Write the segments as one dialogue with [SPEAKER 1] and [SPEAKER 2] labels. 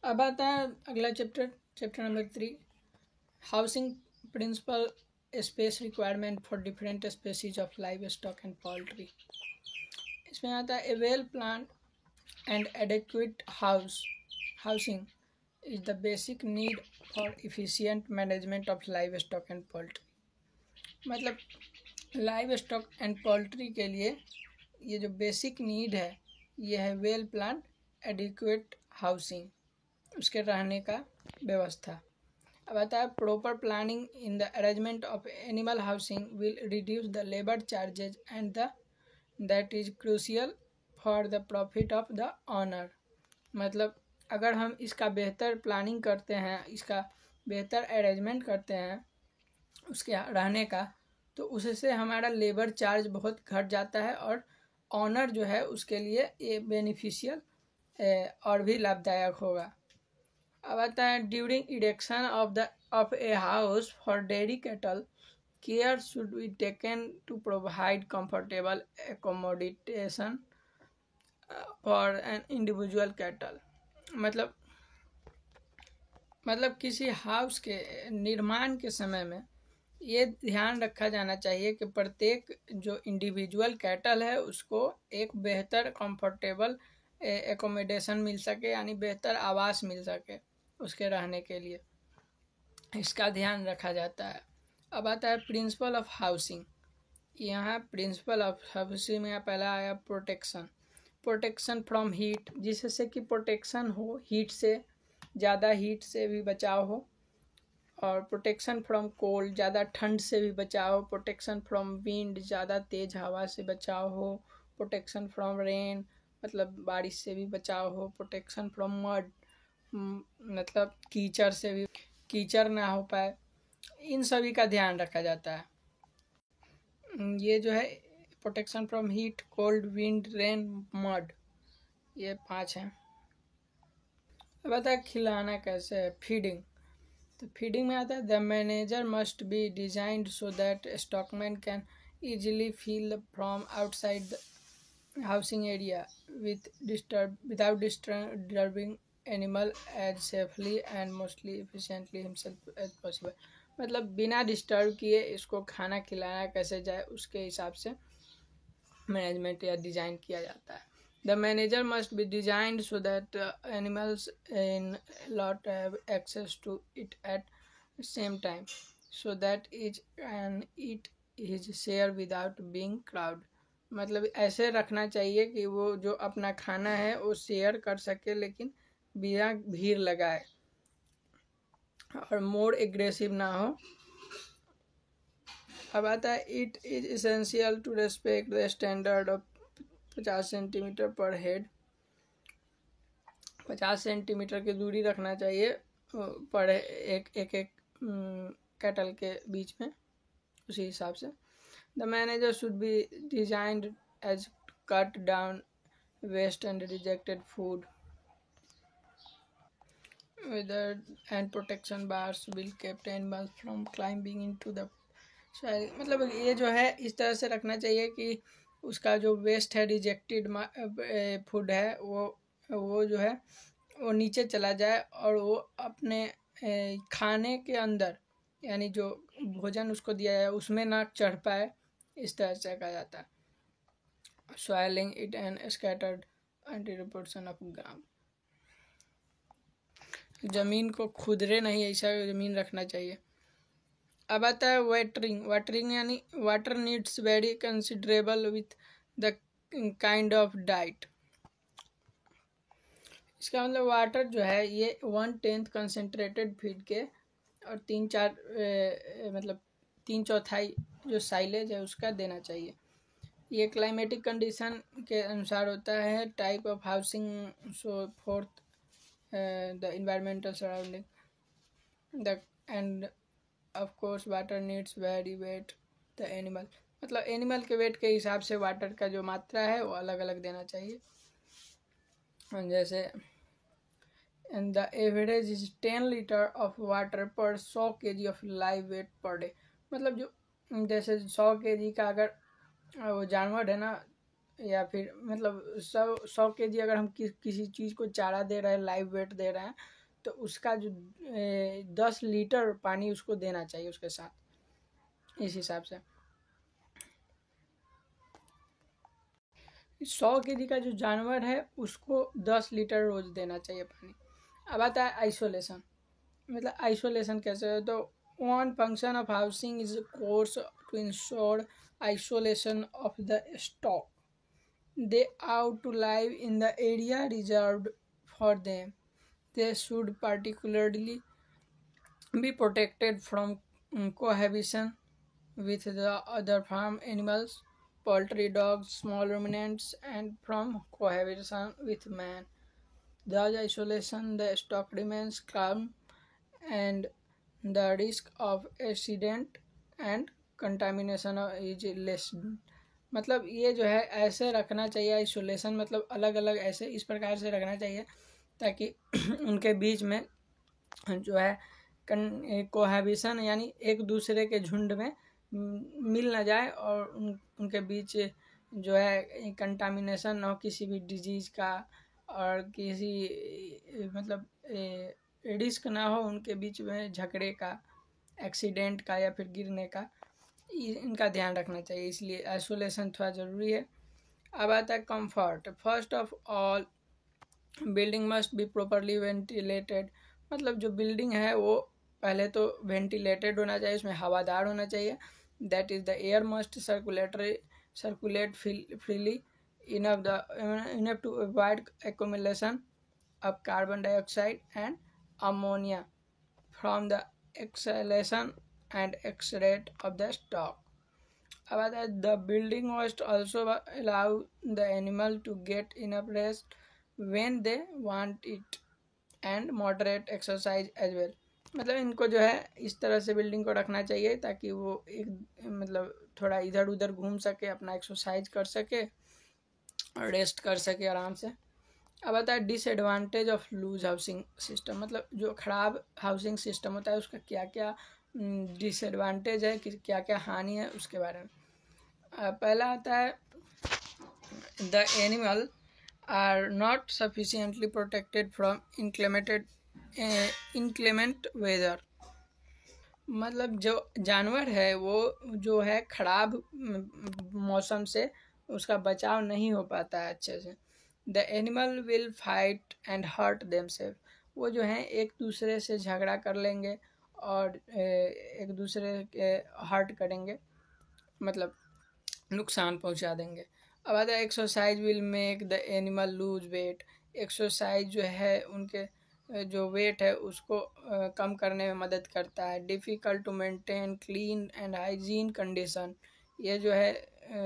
[SPEAKER 1] अब आता है अगला chapter number 3, housing principle space requirement for different species of livestock and poultry. इसमें आता है a well plan and adequate housing is the basic need for efficient management of livestock and poultry. मतलब livestock and poultry के लिए ये जो basic need है ये है वेल प्लान एडिक्वेट हाउसिंग, उसके रहने का व्यवस्था। अब आता है proper planning in the arrangement of animal housing will reduce the labour charges and that is crucial for the profit of the owner. मतलब अगर हम इसका बेहतर प्लानिंग करते हैं, इसका बेहतर अरेंजमेंट करते हैं उसके रहने का, तो उससे हमारा लेबर चार्ज बहुत घट जाता है और ऑनर जो है उसके लिए ये बेनिफिशियल और भी लाभदायक होगा। अब आता है during erection of a house for dairy cattle care should be taken to provide comfortable accommodation for an individual cattle. मतलब किसी हाउस के निर्माण के समय में ये ध्यान रखा जाना चाहिए कि प्रत्येक जो इंडिविजुअल कैटल है उसको एक बेहतर कंफर्टेबल एकोमोडेशन मिल सके, यानी बेहतर आवास मिल सके उसके रहने के लिए, इसका ध्यान रखा जाता है। अब आता है प्रिंसिपल ऑफ हाउसिंग। यहाँ प्रिंसिपल ऑफ हाउसिंग में पहला आया प्रोटेक्शन फ्रॉम हीट, जिससे कि प्रोटेक्शन हो हीट से, ज़्यादा हीट से भी बचाव हो, और प्रोटेक्शन फ्रॉम कोल्ड, ज़्यादा ठंड से भी बचाव हो, प्रोटेक्शन फ्रॉम विंड, ज़्यादा तेज़ हवा से बचाव हो, प्रोटेक्शन फ्रॉम रेन मतलब बारिश से भी बचाव हो, प्रोटेक्शन फ्रॉम मड मतलब कीचड़ से भी कीचड़ ना हो पाए, इन सभी का ध्यान रखा जाता है। ये जो है protection from heat, cold, wind, rain, mud, ये 5 हैं। अब आता है खिलाना कैसे है, फीडिंग। तो फीडिंग में आता है the manager must be designed so that stockman can easily feel from outside the housing area without disturbing animal as safely and mostly efficiently himself as possible. मतलब बिना डिस्टर्ब किए इसको खाना खिलाया कैसे जाए उसके हिसाब से मैनेजमेंट या डिज़ाइन किया जाता है। The manager must be designed so that animals in lot have access to it at same time so that each can eat his share without being crowd. मतलब ऐसे रखना चाहिए कि वो जो अपना खाना है वो शेयर कर सके लेकिन बिना भीड़ लगाए और मोर एग्रेसिव ना हो। अब आता है it is essential to respect the standard of 50 centimetre per head. 50 centimetre की दूरी रखना चाहिए पर एक कैटल के बीच में, उसी हिसाब से। The manager should be designed as cut down waste and rejected food and protection bars will keep animals from climbing into the soil। मतलब ये जो है इस तरह से रखना चाहिए कि उसका जो वेस्ट है, रिजेक्टेड फूड है, वो जो है वो नीचे चला जाए और वो अपने खाने के अंदर, यानी जो भोजन उसको दिया जाए उसमें ना चढ़ पाए, इस तरह से कहा जाता है। soiling it and scattered anti-repulsion of ground। ज़मीन को खुदरे नहीं, ऐसा ज़मीन रखना चाहिए। अब आता है वाटरिंग यानी water needs very considerable with the kind of diet. इसका मतलब वाटर जो है ये 1/10 कंसनट्रेटेड फीड के और 3/4 जो साइलेज है उसका देना चाहिए। ये क्लाइमेटिक कंडीशन के अनुसार होता है, type of housing, so fourth, the environmental surrounding, and of course water needs vary weight the animal। मतलब एनिमल के वेट के हिसाब से वाटर का जो मात्रा है वो अलग अलग देना चाहिए। जैसे and the average is 10 litre of water per 100 kg of live weight per day. मतलब जो जैसे 100 kg का अगर वो जानवर है ना, या फिर मतलब 100 kg अगर हम किसी चीज़ को चारा दे रहे हैं, लाइव वेट दे रहे हैं, तो उसका जो 10 लीटर पानी उसको देना चाहिए उसके साथ। इस हिसाब से 100 केजी का जो जानवर है उसको 10 लीटर रोज देना चाहिए पानी। अब आता है आइसोलेशन। मतलब आइसोलेशन कैसे है, तो one function of housing is course to ensure isolation of the stock. They out to live in the area reserved for them. They should particularly be protected from cohabitation with the other farm animals, poultry, dogs, small ruminants, and from cohabitation with man. Thus isolation, the stock remains calm and the risk of accident and contamination is less. मतलब ये जो है ऐसे रखना चाहिए, isolation मतलब अलग अलग ऐसे इस प्रकार से रखना चाहिए ताकि उनके बीच में जो है कोहैबिशन यानी एक दूसरे के झुंड में मिल ना जाए और उनके बीच जो है कंटामिनेशन ना हो किसी भी डिजीज़ का और किसी मतलब रिस्क ना हो उनके बीच में झगड़े का, एक्सीडेंट का या फिर गिरने का, इनका ध्यान रखना चाहिए। इसलिए आइसोलेशन थोड़ा ज़रूरी है। अब आता है comfort. First of all building must be properly ventilated. मतलब जो बिल्डिंग है वो पहले तो वेंटिलेटेड होना चाहिए, उसमें हवादार होना चाहिए। That is the air must circulate freely enough to avoid accumulation of carbon dioxide and ammonia from the exhalation and excreta of the stock. अब आता है the building must also allow the animal to get enough rest when they want it and moderate exercise as well. मतलब इनको जो है इस तरह से बिल्डिंग को रखना चाहिए ताकि वो एक मतलब थोड़ा इधर उधर घूम सके, अपना एक्सरसाइज कर सके और रेस्ट कर सके आराम से। अब आता है disadvantage of loose housing system. मतलब जो ख़राब हाउसिंग सिस्टम होता है उसका क्या क्या डिसएडवांटेज है, कि क्या क्या हानि है, उसके बारे में। पहला आता है the animal are not sufficiently protected from inclement weather। मतलब जो जानवर है वो जो है ख़राब मौसम से उसका बचाव नहीं हो पाता है अच्छे से। The animal will fight and hurt themselves. वो जो है एक दूसरे से झगड़ा कर लेंगे और एक दूसरे के हर्ट करेंगे, मतलब नुकसान पहुंचा देंगे। अब आता है exercise will make the animal lose weight. Exercise जो है उनके जो वेट है उसको कम करने में मदद करता है। Difficult to maintain clean and hygiene condition. ये जो है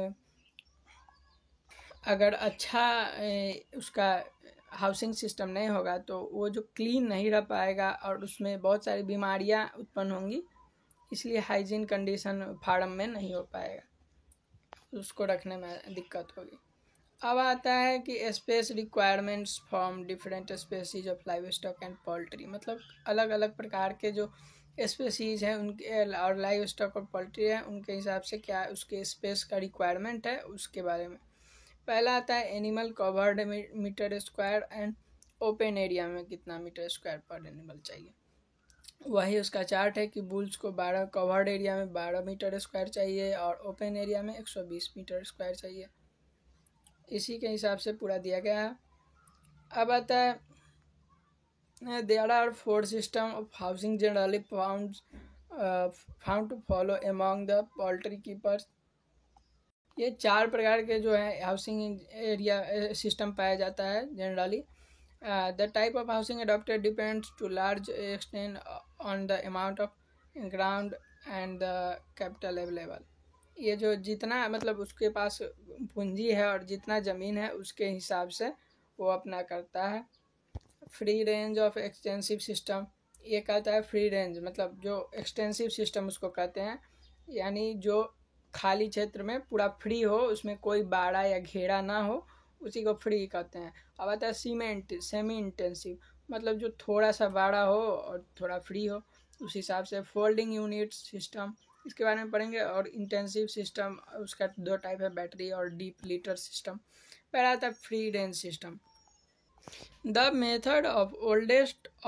[SPEAKER 1] अगर अच्छा उसका हाउसिंग सिस्टम नहीं होगा तो वो जो क्लीन नहीं रह पाएगा और उसमें बहुत सारी बीमारियां उत्पन्न होंगी, इसलिए हाइजीन कंडीशन फार्म में नहीं हो पाएगा, उसको रखने में दिक्कत होगी। अब आता है कि space requirements from different species of livestock and poultry. मतलब अलग अलग प्रकार के जो स्पेसीज हैं उनके और लाइव स्टॉक और पोल्ट्री है उनके हिसाब से क्या उसके स्पेस का रिक्वायरमेंट है उसके बारे में। पहला आता है animal covered metre square and open area में कितना मीटर स्क्वायर पर एनिमल चाहिए। वही उसका चार्ट है कि बुल्स को 12 कवर्ड एरिया में 12 मीटर स्क्वायर चाहिए और ओपन एरिया में 120 मीटर स्क्वायर चाहिए। इसी के हिसाब से पूरा दिया गया है। अब आता है there are 4 system of housing generally found to follow among the poultry keepers. ये 4 प्रकार के जो है हाउसिंग एरिया सिस्टम पाया जाता है generally. The type of housing adopted depends to large extent on the amount of ground and the capital available। ये जो जितना मतलब उसके पास पूंजी है और जितना ज़मीन है उसके हिसाब से वो अपना करता है। Free range of extensive system. ये कहता है फ्री रेंज मतलब जो एक्सटेंसिव सिस्टम उसको कहते हैं, यानी जो खाली क्षेत्र में पूरा फ्री हो, उसमें कोई बाड़ा या घेरा ना हो, उसी को फ्री कहते हैं। अब आता है सेमी इंटेंसिव। मतलब जो थोड़ा सा बड़ा हो और थोड़ा फ्री हो, उस हिसाब से। फोल्डिंग यूनिट सिस्टम, इसके बारे में पढ़ेंगे। और इंटेंसिव सिस्टम उसका 2 टाइप है, बैटरी और डीप लीटर सिस्टम। पहला आता है free range system. The method of oldest of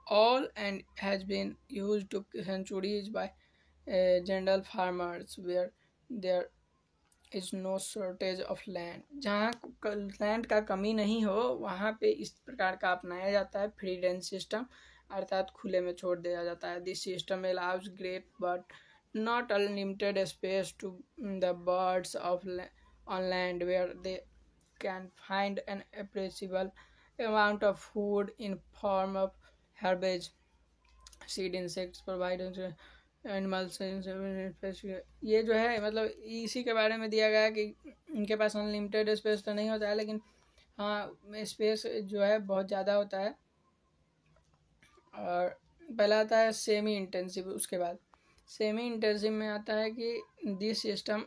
[SPEAKER 1] all and has been used to centuries by general farmers where there is no shortage of land. जहाँ land का कमी नहीं हो वहाँ पे इस प्रकार का अपनाया जाता है फ्री रेंज सिस्टम, अर्थात खुले में छोड़ दिया जाता है। This system allows great but not unlimited space to the birds of on land where they can find an appreciable amount of food in form of herbage, seed insects provide animals. ये जो है मतलब इसी के बारे में दिया गया है कि इनके पास अनलिमिटेड स्पेस तो नहीं होता है, लेकिन हाँ स्पेस जो है बहुत ज़्यादा होता है। और पहला आता है सेमी इंटेंसिव, उसके बाद सेमी इंटेंसिव में आता है कि this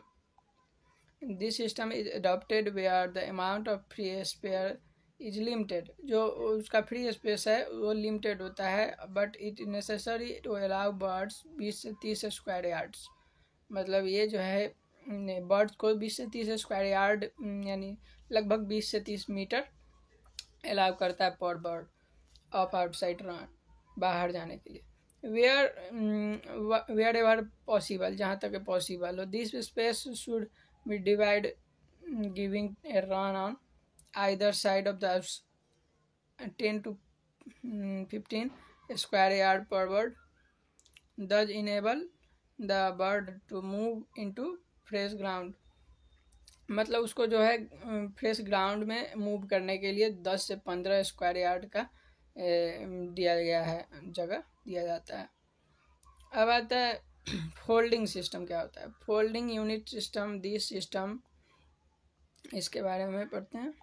[SPEAKER 1] system is adopted where the amount of free spare is limited. जो उसका फ्री स्पेस है वो लिमिटेड होता है, but it necessary to allow birds 20 से 30 स्क्वायर यार्ड्स। मतलब ये जो है बर्ड्स को 20 से 30 स्क्वायर यार्ड यानी लगभग 20 से 30 मीटर अलाउ करता है पर बर्ड ऑफ आउटसाइड रन, बाहर जाने के लिए। वेयर एवर पॉसिबल, जहाँ तक पॉसिबल हो। This space should be divide giving a run on either side of the 10 to 15 square yard per bird, thus enable the bird to move into fresh ground। मतलब उसको जो है fresh ground में move करने के लिए 10 से 15 स्क्वायर यार्ड का दिया गया है, जगह दिया जाता है। अब आता है फोल्डिंग सिस्टम क्या होता है। Folding unit system, this system, इसके बारे में पढ़ते हैं।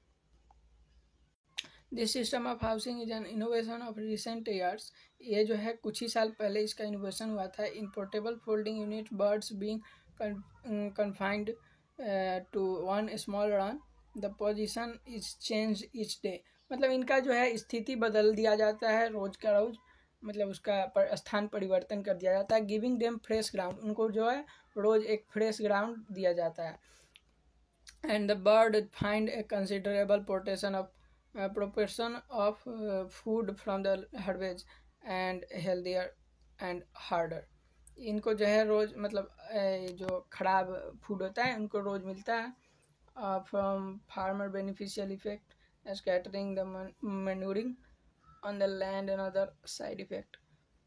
[SPEAKER 1] This system of housing is an innovation of recent years. ये जो है कुछ ही साल पहले इसका इनोवेशन हुआ था। In portable folding unit birds being confined to one small run, the position is change each day. मतलब इनका जो है स्थिति बदल दिया जाता है रोज का रोज, मतलब उसका स्थान परिवर्तन कर दिया जाता है। गिविंग देम फ्रेश ग्राउंड, उनको जो है रोज एक फ्रेश ग्राउंड दिया जाता है। And the bird find a considerable proportion of food from the herbage and healthier and harder। इनको जो है रोज मतलब जो खराब फूड होता है उनको रोज मिलता है। From farmer beneficial effect scattering the manuring on the land and other side effect,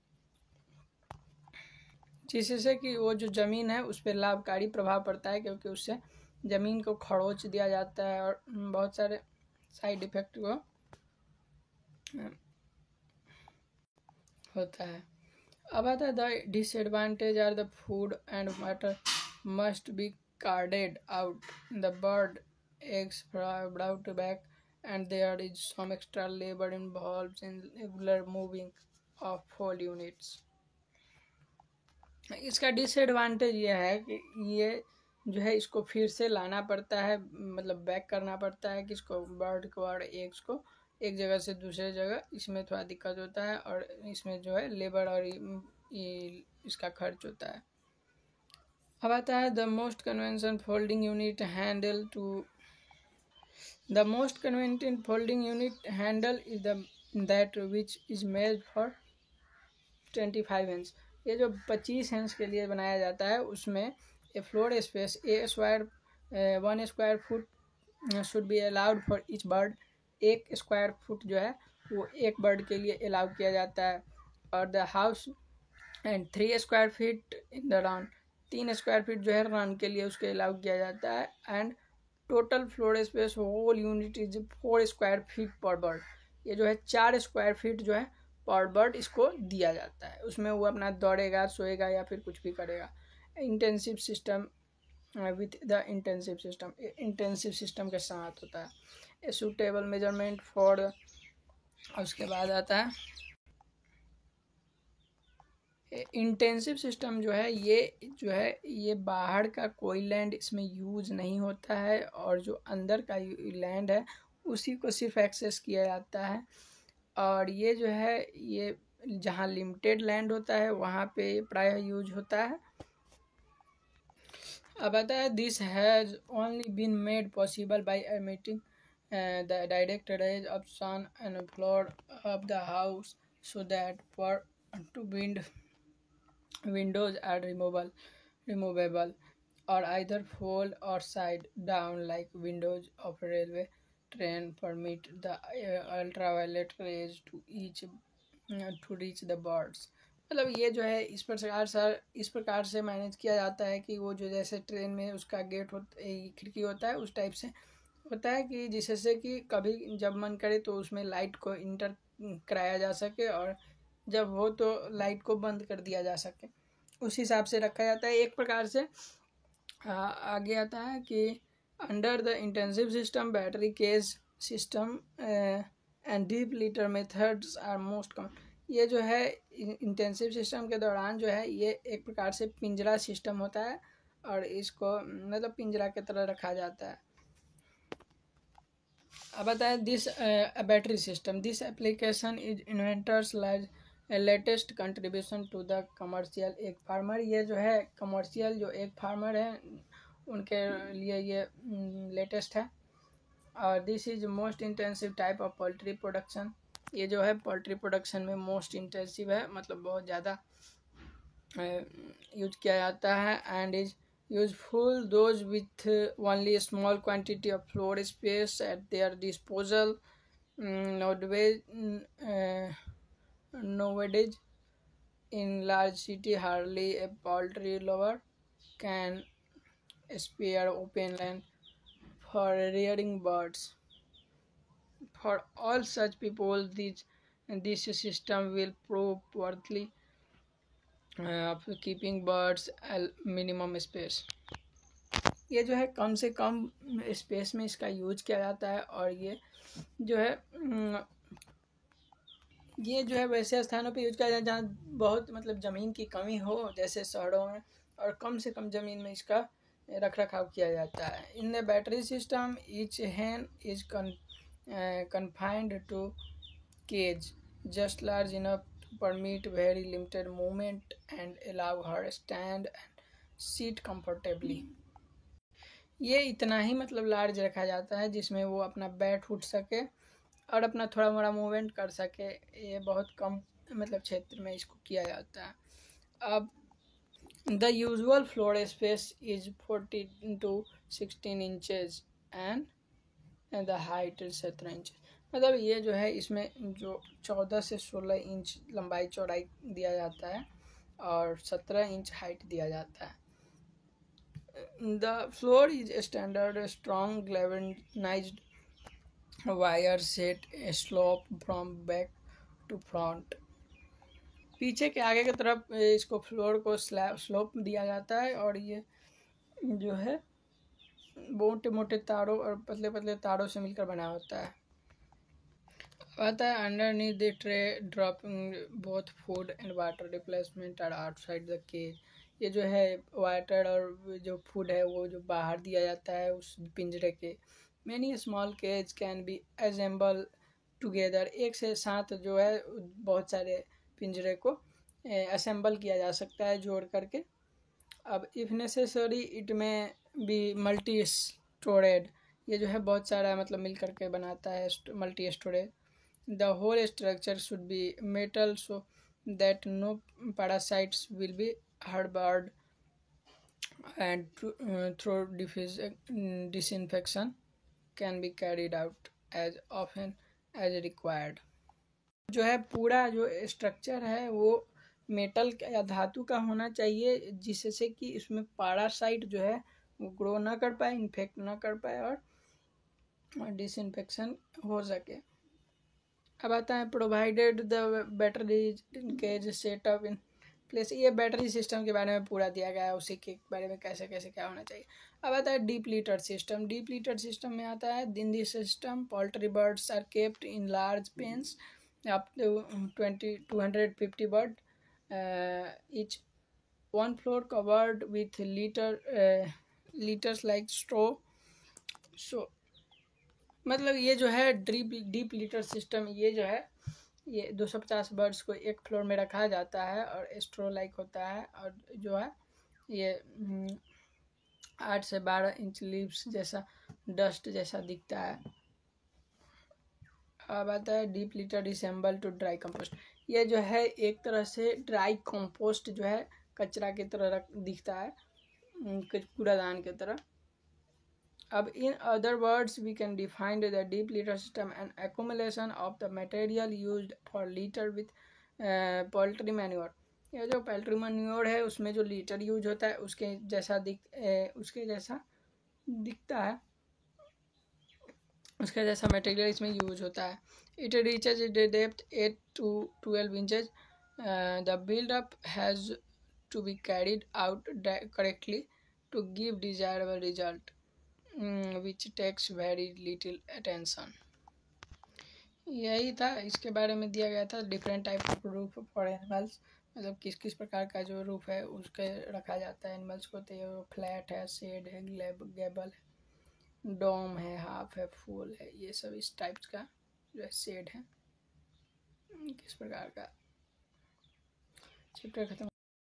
[SPEAKER 1] जिससे कि वो जो ज़मीन है उस पर लाभकारी प्रभाव पड़ता है, क्योंकि उससे ज़मीन को खरोच दिया जाता है और बहुत सारे साइड इफेक्ट को होता है। अब आता है the disadvantage are the food and water must be carted out, the bird eggs brought back and there is some extra labour involved in regular moving of fold units. इसका disadvantage ये है कि ये जो है इसको फिर से लाना पड़ता है, मतलब बैक करना पड़ता है किसको, बर्ड को और एग्स को एक जगह से दूसरे जगह। इसमें थोड़ा दिक्कत होता है और इसमें जो है लेबर और इसका खर्च होता है। अब आता है the most convention folding unit handle to, the most converted folding unit handle is that which is made for 25 inch. ये जो 25 इंच के लिए बनाया जाता है उसमें a floor space a square 1 square foot should be allowed for each bird. 1 square foot जो है वो एक बर्ड के लिए अलाउ किया जाता है। और the house and 3 square feet in the run, 3 square feet जो है रन के लिए उसके अलाउ किया जाता है। And total floor space whole unit is 4 square feet per bird. ये जो है 4 स्क्वायर फीट जो है पर बर्ड इसको दिया जाता है, उसमें वो अपना दौड़ेगा, सोएगा या फिर कुछ भी करेगा। Intensive system with the intensive system के साथ होता है। ए सूटेबल मेजरमेंट फॉर, उसके बाद आता है इंटेंसिव सिस्टम जो है ये बाहर का कोई लैंड इसमें यूज नहीं होता है और जो अंदर का लैंड है उसी को सिर्फ एक्सेस किया जाता है। और ये जो है ये जहाँ लिमिटेड लैंड होता है वहाँ पे प्रायः यूज होता है। अब आता है this has only been made possible by emitting the direct rays of sun and floor of the house so that for to windows are removable or either fold or side down like windows of railway train permit the ultraviolet rays to reach the birds। मतलब ये जो है इस प्रकार से manage किया जाता है कि वो जो जैसे ट्रेन में उसका गेट खिड़की होता है उस टाइप से होता है कि जिससे कि कभी जब मन करे तो उसमें लाइट को इंटर कराया जा सके और जब हो तो लाइट को बंद कर दिया जा सके, उस हिसाब से रखा जाता है। एक प्रकार से आगे आता है कि under the intensive system battery cage system and deep litter methods are most common. ये जो है इंटेंसिव सिस्टम के दौरान जो है ये एक प्रकार से पिंजरा सिस्टम होता है और इसको मतलब पिंजरा की तरह रखा जाता है। अब बताए this battery system this application is inventors latest contribution to the commercial egg farmer. ये जो है कमर्शियल जो एग फार्मर है उनके लिए ये लेटेस्ट है। और this is most intensive type of poultry production. ये जो है पोल्ट्री प्रोडक्शन में मोस्ट इंटेंसिव है, मतलब बहुत ज़्यादा यूज किया जाता है। And is useful those with only a small quantity of floor space at their disposal। Nowadays in large city hardly a poultry lover can spare open land for rearing birds। For all such people this system will prove worthy of keeping birds at minimum space। ये जो है कम से कम space में इसका use किया जाता है और ये जो है वैसे स्थानों पे यूज किया जाता है जहाँ बहुत मतलब ज़मीन की कमी हो, जैसे शहरों में, और कम से कम ज़मीन में इसका रख रखाव किया जाता है। In the battery system each hen is confined to cage just large enough to permit very limited movement and allow her stand and sit comfortably। ये इतना ही मतलब लार्ज रखा जाता है जिसमें वो अपना बैठ उठ सके और अपना थोड़ा मोड़ा मूवमेंट कर सके। ये बहुत कम मतलब क्षेत्र में इसको किया जाता है। अब the usual floor space is 14 to 16 inches and the height is 17 inch. मतलब ये जो है इसमें जो 14 से 16 इंच लंबाई चौड़ाई दिया जाता है और 17 इंच हाइट दिया जाता है। The floor is standard strong galvanised wire set slope from back to front. पीछे के आगे की तरफ इसको फ्लोर को स्लोप दिया जाता है और ये जो है मोटे मोटे तारों और पतले पतले तारों से मिलकर बना होता है। आता है underneath the tray dropping both food and water replacement are outside the cage. ये जो है वाटर और जो फूड है वो जो बाहर दिया जाता है उस पिंजरे के। Many small cage can be assemble together. एक से साथ जो है बहुत सारे पिंजरे को असेंबल किया जा सकता है जोड़ करके। अब if necessary it may be multi storeyed. ये जो है बहुत सारा मतलब मिल करके बनाता है multi storage. The whole structure should be metal so that no parasites will be harbored and through disinfection can be carried out as often as required। जो है पूरा जो स्ट्रक्चर है वो मेटल या धातु का होना चाहिए जिससे कि इसमें पैरासाइट जो है वो ग्रो ना कर पाए, इन्फेक्ट ना कर पाए और डिसइंफेक्शन हो सके। अब आता है provided the battery cage setup in place. ये बैटरी सिस्टम के बारे में पूरा दिया गया है, उसी के बारे में कैसे कैसे क्या होना चाहिए। अब आता है deep litter system. Deep litter system में आता है in this system poultry birds are kept in large pens up to 250 bird each one floor covered with liters like straw। so मतलब ये जो है डीप लीटर सिस्टम ये जो है ये 250 बर्ड्स को एक फ्लोर में रखा जाता है और स्ट्रो लाइक होता है और जो है ये 8 से 12 इंच लीव्स जैसा डस्ट जैसा दिखता है। अब आता है deep litter resemble to dry compost. ये जो है एक तरह से ड्राई कंपोस्ट जो है कचरा की तरह दिखता है, कूड़ादान की तरह। अब in other words we can define the deep litter system an accumulation of the material used for litter with poultry manure. ये जो पोल्ट्री मैन्योर है उसमें जो लीटर यूज होता है उसके जैसा दिखता है, उसका जैसा मटेरियल इसमें यूज होता है। It reaches the depth 8 to 12 inches. The buildup has to be carried out correctly to give desirable result which takes very little attention. यही था, इसके बारे में दिया गया था different type of roof for animals, मतलब किस किस प्रकार का जो रूफ है उसके रखा जाता है एनिमल्स को। तो ये फ्लैट है, शेड है, गैबल है, डोम है, हाफ है, फुल है, ये सब इस टाइप्स का जो है शेड है। किस प्रकार का चैप्टर खत्म।